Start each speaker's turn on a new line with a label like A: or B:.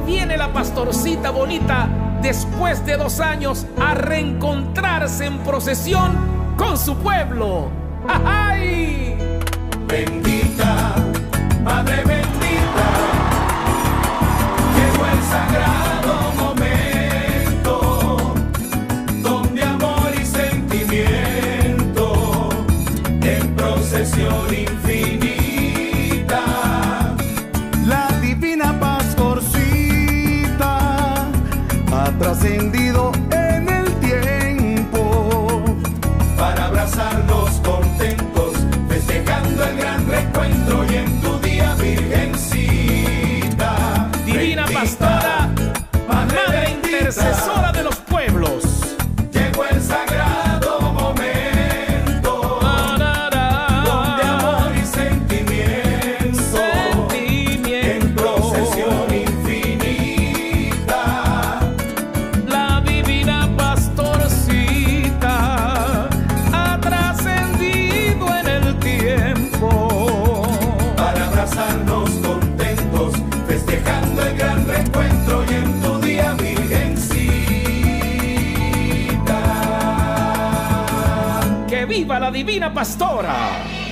A: viene la pastorcita bonita después de 2 años a reencontrarse en procesión con su pueblo. ¡Ay!
B: Bendita, Madre bendita, llegó el sagrado momento, donde amor y sentimiento en procesión infinita,
C: la divina pastorcita ha trascendido en el tiempo
B: para abrazarnos contentos, festejando el gran reencuentro y en tu día, Virgencita.
A: Divina
B: Bendita,
A: Pastora, Madre
B: bendita,
A: intercesora de los pueblos.
B: llegó el sagrado momento, donde amor y sentimiento en procesión infinita,
A: La divina pastorcita ha trascendido en el tiempo
B: para abrazarnos contentos, festejando el gran reencuentro y en tu día, Virgencita.
A: ¡Que viva la divina pastora!